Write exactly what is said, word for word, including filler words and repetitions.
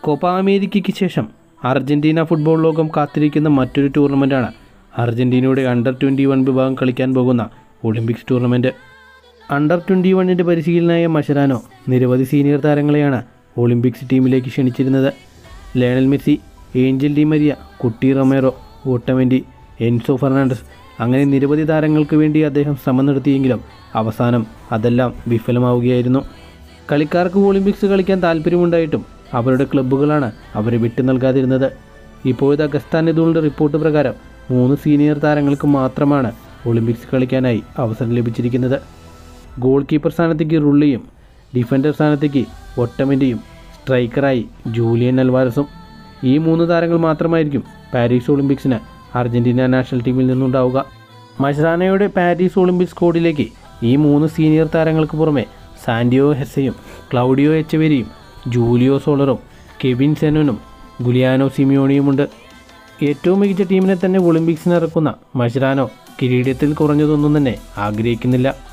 Copa അമേരിക്കയ്ക്ക് ശേഷം Argentina football ലോകം കാത്തിരിക്കുന്ന മറ്റൊരു ടൂർണമെൻറ്റാണ് അർജൻറ്റീനയുടെ അണ്ടർ ട്വൻറ്റി വൺ വിഭാഗം കളിക്കാൻ പോകുന്ന ഒളിമ്പിക്സ് ടൂർണമെൻറ്റ്. അണ്ടർ ട്വൻറ്റി വണ്ണിൻ്റെ പരിശീലനായ മഷരാനോ നിരവധി സീനിയർ താരങ്ങളെയാണ് ഒളിമ്പിക്സ് ടീമിലേക്ക് ക്ഷണിച്ചിരുന്നത്. Lionel Messi, Angel Di Maria, Cuti Romero, Otamendi, Enzo Fernandez അങ്ങനെ നിരവധി താരങ്ങൾക്ക് വേണ്ടി അദ്ദേഹം ശ്രമം നടത്തിയെങ്കിലും അവസാനം അതെല്ലാം വിഫലമാവുകയായിരുന്നു. കളിക്കാർക്ക് ഒളിമ്പിക്സ് കളിക്കാൻ താല്പര്യമുണ്ടായിട്ടും അവരുടെ ക്ലബ്ബുകളാണ് അവരെ വിട്ടു നൽകാതിരുന്നത്. ഇപ്പോഴത്തെ അഗസ്താനെതുളുടെ റിപ്പോർട്ട് പ്രകാരം മൂന്ന് സീനിയർ താരങ്ങൾക്ക് മാത്രമാണ് ഒളിമ്പിക്സ് കളിക്കാനായി അവസരം ലഭിച്ചിരിക്കുന്നത്. ഗോൾ കീപ്പർ സ്ഥാനത്തേക്ക് റുള്ളിയും ഡിഫൻഡർ സ്ഥാനത്തേക്ക് ഒട്ടമെൻ്റെയും സ്ട്രൈക്കറായി ജൂലിയൻ അൽവാരസും. ഈ മൂന്ന് താരങ്ങൾ മാത്രമായിരിക്കും പാരീസ് ഒളിമ്പിക്സിന് അർജൻറ്റീന നാഷണൽ ടീമിൽ നിന്നുണ്ടാവുക. മഷരാനോയുടെ പാരീസ് ഒളിമ്പിക്സ് സ്ക്വാഡിലേക്ക് ഈ മൂന്ന് സീനിയർ താരങ്ങൾക്ക് പുറമെ സാന്റിയോ ഹെസയും ക്ലൗഡിയോ എച്ചവേരിയും ജൂലിയോ സോളറും കെവിൻ സെനനും ഗുലിയാനോ സിമിയോണിയുമുണ്ട്. ഏറ്റവും മികച്ച ടീമിനെ തന്നെ ഒളിമ്പിക്സിന് ഇറക്കുന്ന മഷരാനോ കിരീടത്തിൽ കുറഞ്ഞതൊന്നും തന്നെ ആഗ്രഹിക്കുന്നില്ല.